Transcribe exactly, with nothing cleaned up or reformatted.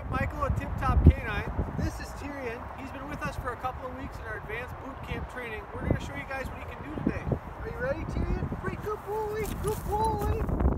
Michael at Tip Top Canine. This is Tyrion. He's been with us for a couple of weeks in our advanced boot camp training. We're going to show you guys what he can do today. Are you ready, Tyrion? Great, good boy, good boy.